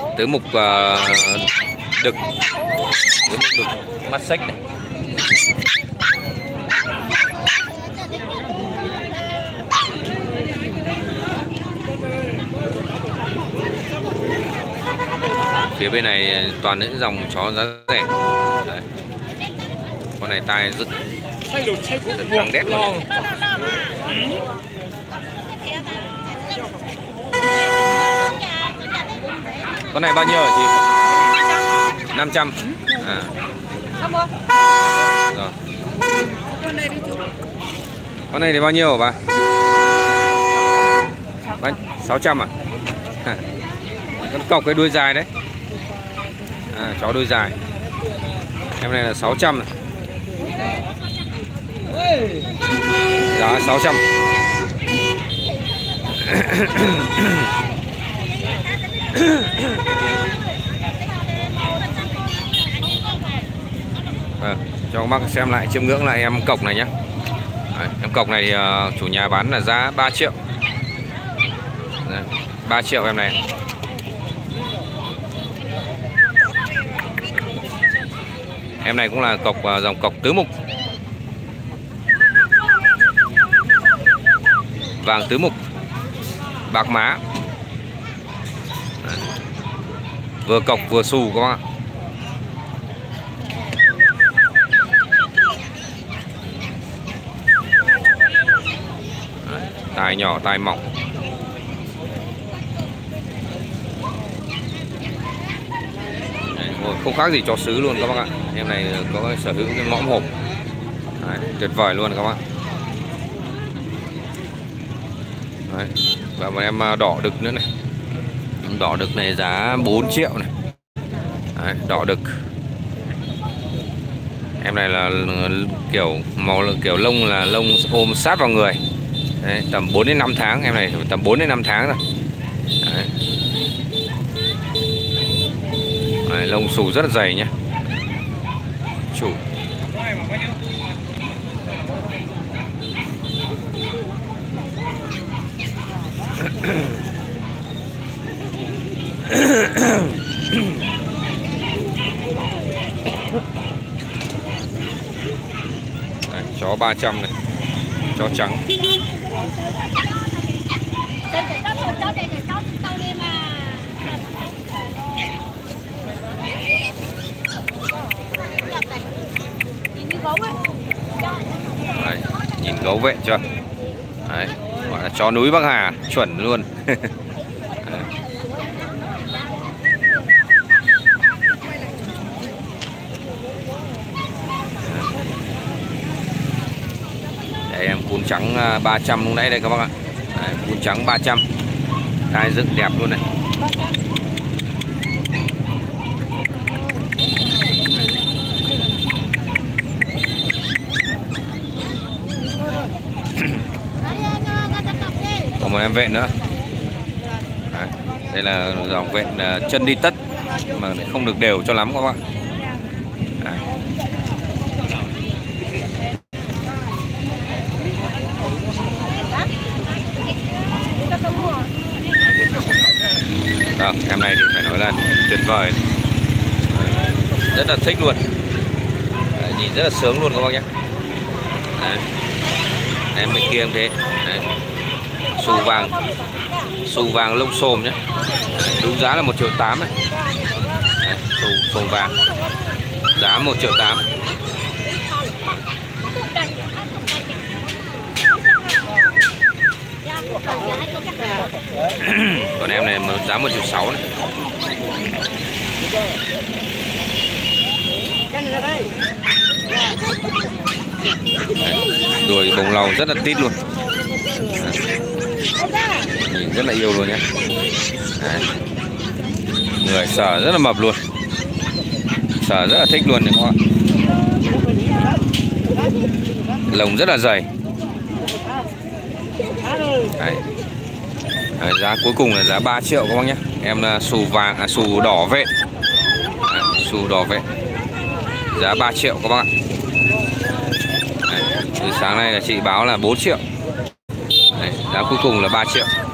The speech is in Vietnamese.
tứ mục đực, tứ mục đực mắt xích này. Phía bên này toàn những dòng chó giá rẻ. Đấy. Con này tai rất trắng đét luôn. Con này bao nhiêu hả chị? 500. À. Rồi. Con này thì bao nhiêu hả bà? 600 à? Con cọc cái đuôi dài đấy. À, chó đuôi dài. Em này là 600 này. Giá 600. Cho các bác xem lại, chiêm ngưỡng lại em cọc này nhé. Đấy, em cọc này thì chủ nhà bán là giá 3 triệu. Đấy, 3 triệu em này. Em này cũng là cọc dòng cọc tứ mục, vàng tứ mục, bạc má. Đấy. Vừa cọc vừa xù các bạn ạ. Đấy. Tai nhỏ tai mỏng. Đấy. Không khác gì chó sứ luôn các bác ạ. Em này có sở hữu cái mõm hộp. Đấy, tuyệt vời luôn các bạn. Đấy. Và một em đỏ đực nữa này. Đỏ đực này giá 4 triệu này. Đấy, đỏ đực. Em này là kiểu màu kiểu lông là lông ôm sát vào người. Đấy, tầm 4 đến 5 tháng, em này tầm 4 đến 5 tháng rồi. Đấy. Đấy, lông xù rất là dày nhé. Chủ. Đấy, chó 300 này, chó trắng. Đấy, nhìn gấu vệ chưa? Đấy, gọi là chó núi Bắc Hà, chuẩn luôn. Đây em cún trắng 300 lúc nãy đây các bác ạ. Đấy, cún trắng 300. Tai dựng đẹp luôn này. Còn một em vện nữa. Đấy, đây là dòng vện chân đi tất mà không được đều cho lắm các bạn. Đấy. Đó, em này thì phải nói là tuyệt vời. Đấy, rất là thích luôn. Đấy, nhìn rất là sướng luôn các bác nhé. Đấy. Em bên kia em thế. Đấy. Xù vàng lông xồm nhé. Đấy, đúng giá là 1,8 triệu này. Đấy, xù vàng giá 1,8 triệu. Còn em này giá 1,6 triệu này. Đấy, đuôi bông lau rất là tít luôn. Đấy. Nhìn rất là yêu luôn nhé. Đấy. Người sờ rất là mập luôn, sờ rất là thích luôn đấy các bạn. Lông rất là dày. Đấy. Đấy, giá cuối cùng là giá 3 triệu các bác nhé. Em là xù đỏ vệ. Đấy, xù đỏ vệ giá 3 triệu các bác ạ. Đấy, từ sáng nay là chị báo là 4 triệu. Đấy, giá cuối cùng là 3 triệu.